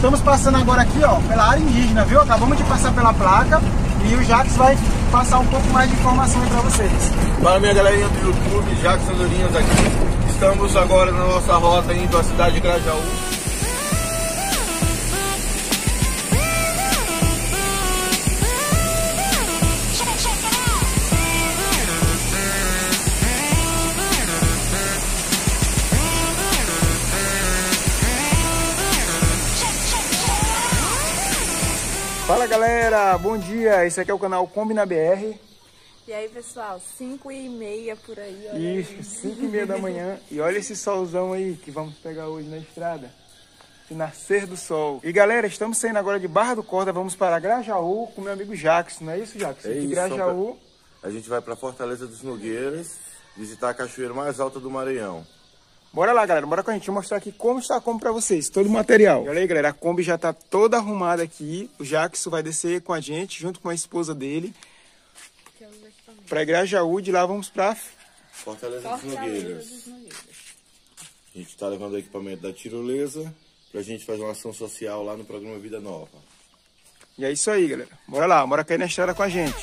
Estamos passando agora aqui, ó, pela área indígena, viu? Acabamos de passar pela placa e o Jackson vai passar um pouco mais de informação aí pra vocês. Para minha galerinha do YouTube, Jackson Andorinhas aqui. Estamos agora na nossa rota indo à cidade de Grajaú. Fala galera, bom dia, esse aqui é o canal Kombi na BR. E aí pessoal, 5h30 por aí, olha. Isso, 5h30 da manhã. E olha esse solzão aí que vamos pegar hoje na estrada. O nascer do sol. E galera, estamos saindo agora de Barra do Corda, vamos para Grajaú com meu amigo Jackson, não é isso, Jackson? É de isso, Grajaú. A gente vai para Fortaleza dos Nogueiras, visitar a cachoeira mais alta do Maranhão. Bora lá, galera, bora com a gente mostrar aqui como está a Kombi pra vocês, todo o material. E olha aí, galera, a Kombi já tá toda arrumada aqui. O Jackson vai descer com a gente, junto com a esposa dele, pra Grajaú. De lá vamos pra Fortaleza dos Nogueiras. A gente tá levando o equipamento da tirolesa pra gente fazer uma ação social lá no programa Vida Nova. E é isso aí, galera. Bora lá, bora cair na estrada com a gente.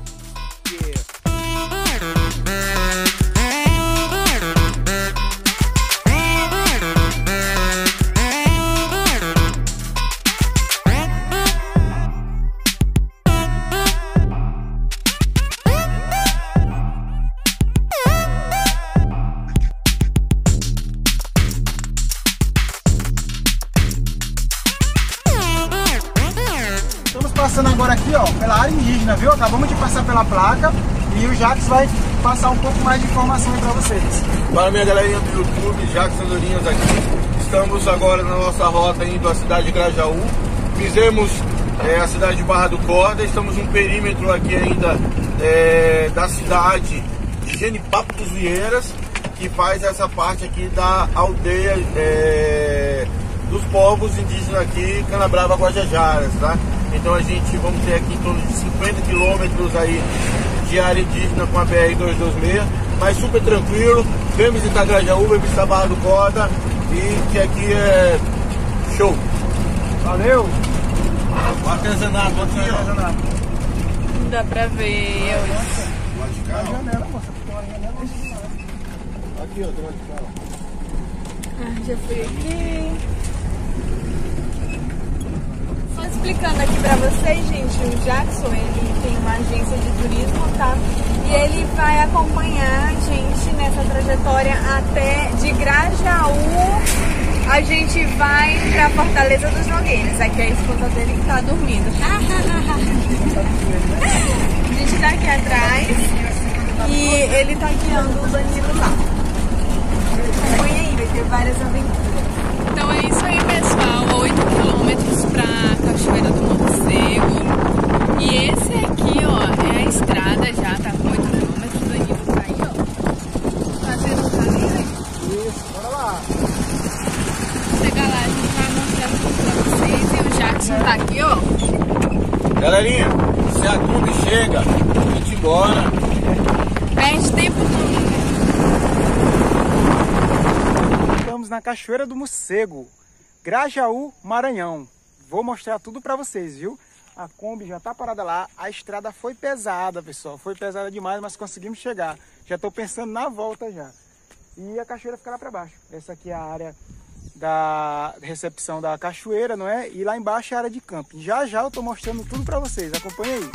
Passando agora aqui, ó, pela área indígena, viu? Acabamos de passar pela placa e o Jackson vai passar um pouco mais de informação aí pra vocês. Para minha galerinha do YouTube, Jackson Andorinhas aqui. Estamos agora na nossa rota indo à cidade de Grajaú. Fizemos a cidade de Barra do Corda. Estamos num perímetro aqui ainda da cidade de Genipapo dos Vieiras, que faz essa parte aqui da aldeia dos povos indígenas aqui, Canabrava, Guajajaras, tá? Então a gente vamos ter aqui em torno de 50 quilômetros aí de área indígena com a BR-226, mas super tranquilo. Vem visitar Grajaú, vem visitar Barra do Corda e que aqui é show. Valeu! O artesanato aqui, ó. Não dá pra ver. Tem uma janela, moça. Tem uma janela. Aqui, ó, tem uma de cá. Já fui aqui. Só explicando aqui pra vocês, gente, o Jackson, ele tem uma agência de turismo, tá? E ele vai acompanhar a gente nessa trajetória até de Grajaú. A gente vai pra Fortaleza dos Nogueiras. Aqui é a esposa dele que tá dormindo. A gente tá aqui atrás e ele tá guiando o Danilo lá. Acompanha aí, vai ter várias aventuras. Então é isso aí, pessoal. 8 quilômetros pra Cachoeira do Morcego. E esse aqui, ó, é a estrada já, tá com 8 quilômetros. O Danilo tá aí, ó, fazendo o caminho aí. Isso, bora lá. Chegar lá, a gente vai mostrar tudo pra vocês. E o Jackson tá aqui, ó. Galerinha, se a Kombi chega, a gente embora. Perde tempo não. Estamos na Cachoeira do Morcego, Grajaú, Maranhão. Vou mostrar tudo pra vocês, viu? A Kombi já tá parada lá. A estrada foi pesada, pessoal. Foi pesada demais, mas conseguimos chegar. Já tô pensando na volta já. E a cachoeira fica lá pra baixo. Essa aqui é a área da recepção da cachoeira, não é? E lá embaixo é a área de camping. Já já eu tô mostrando tudo pra vocês. Acompanha aí.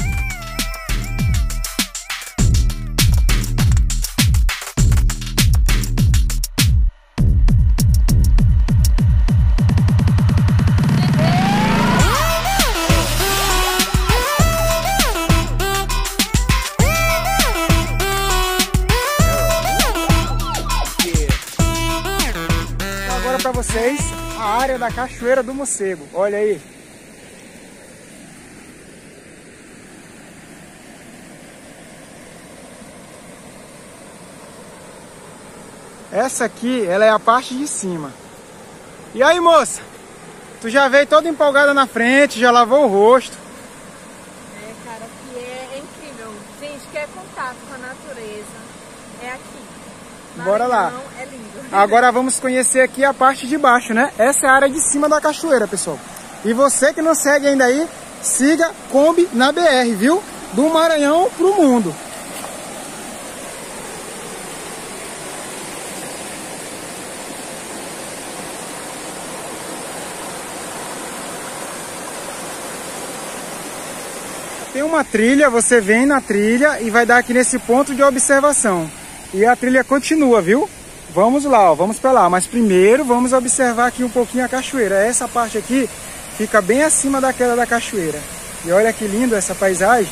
Para vocês a área da Cachoeira do Morcego. Olha aí. Essa aqui, ela é a parte de cima. E aí, moça? Tu já veio toda empolgada na frente, já lavou o rosto. Cara, aqui é incrível. Gente, quer contato com a natureza? É aqui. Bora lá. É lindo. Agora vamos conhecer aqui a parte de baixo, né? Essa é a área de cima da cachoeira, pessoal. E você que não segue ainda aí, siga Kombi na BR, viu? Do Maranhão pro mundo. Tem uma trilha, você vem na trilha e vai dar aqui nesse ponto de observação. E a trilha continua, viu? Vamos lá, ó, vamos para lá. Mas primeiro vamos observar aqui um pouquinho a cachoeira. Essa parte aqui fica bem acima da queda da cachoeira. E olha que lindo essa paisagem.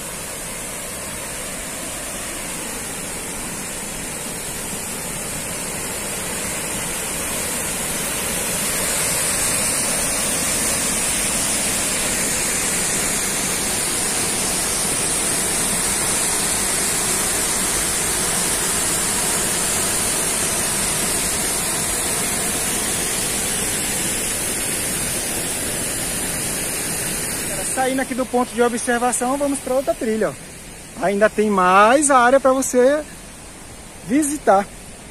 Saindo aqui do ponto de observação, vamos para outra trilha, ó. Ainda tem mais área para você visitar.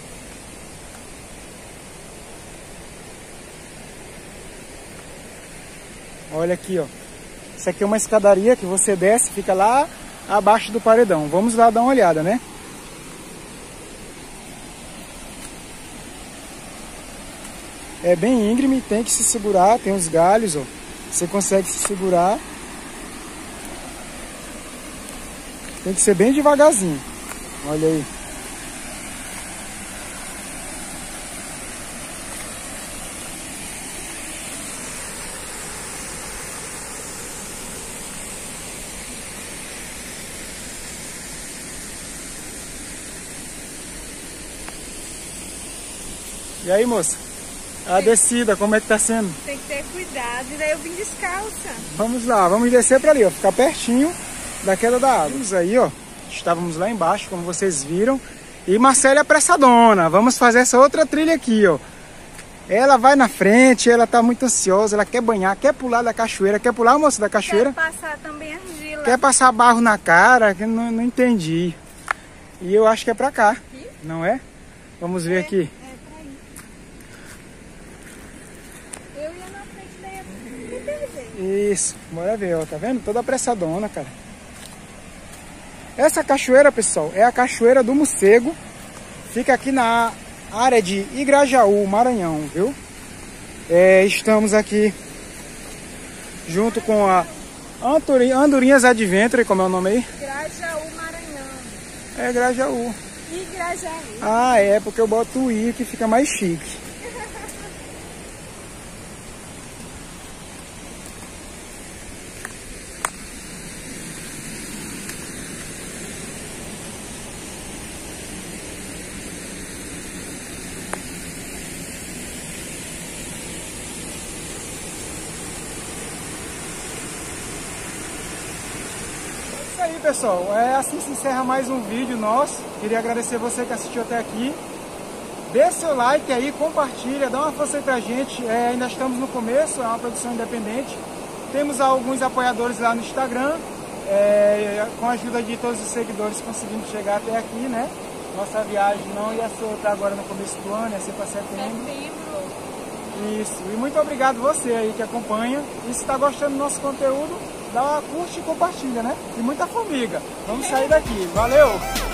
Olha aqui, ó. Isso aqui é uma escadaria que você desce, fica lá abaixo do paredão. Vamos lá dar uma olhada, né? É bem íngreme, tem que se segurar, tem os galhos, ó. Você consegue se segurar. Tem que ser bem devagarzinho. Olha aí. E aí, moça? A descida, como é que tá sendo? Tem que ter cuidado, e daí eu vim descalça. Vamos lá, vamos descer para ali, ó, ficar pertinho da queda da água. Vamos aí, ó, estávamos lá embaixo, como vocês viram. E Marcela é apressadona, vamos fazer essa outra trilha aqui, ó. Ela vai na frente, ela tá muito ansiosa, ela quer banhar, quer pular da cachoeira. Quer pular, moça, da cachoeira? Quero passar também argila. Quer passar barro na cara? Que não entendi. E eu acho que é pra cá, aqui? Não é? Vamos ver aqui. Isso, bora ver, ó, tá vendo? Toda apressadona, cara. Essa cachoeira, pessoal, é a Cachoeira do Morcego. Fica aqui na área de Igrajaú, Maranhão, viu? Estamos aqui junto com a Andorinhas Adventure, como é o nome aí? Grajaú, Maranhão. É Grajaú. Igrajaú. Ah, é, porque eu boto o I que fica mais chique. É isso aí, pessoal, assim se encerra mais um vídeo nosso. Queria agradecer você que assistiu até aqui. Dê seu like aí, compartilha, dá uma força aí pra gente. Ainda estamos no começo, é uma produção independente. Temos alguns apoiadores lá no Instagram. Com a ajuda de todos os seguidores conseguimos chegar até aqui, né? Nossa viagem não ia ser para agora no começo do ano, ia ser para setembro. Isso, e muito obrigado você aí que acompanha. E se está gostando do nosso conteúdo, dá uma curte e compartilha, né? E muita formiga. Vamos sair daqui. Valeu!